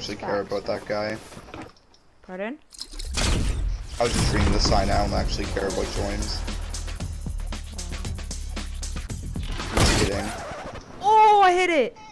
actually care about that guy. Pardon? I was just reading the sign. I don't actually care about joins. Just kidding. Oh, I hit it!